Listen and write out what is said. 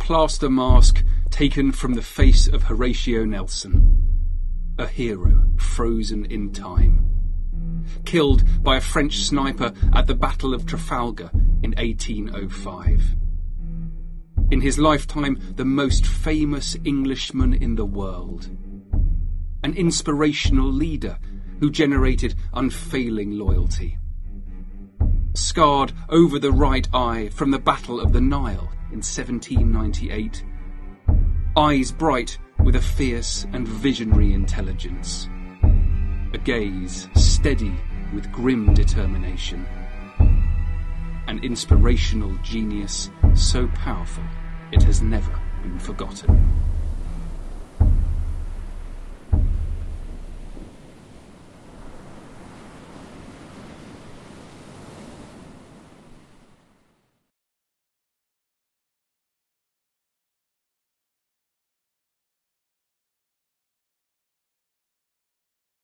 plaster mask taken from the face of Horatio Nelson, a hero frozen in time, killed by a French sniper at the Battle of Trafalgar in 1805. In his lifetime, the most famous Englishman in the world, an inspirational leader who generated unfailing loyalty. Scarred over the right eye from the Battle of the Nile in 1798, eyes bright with a fierce and visionary intelligence, a gaze steady with grim determination, an inspirational genius so powerful it has never been forgotten.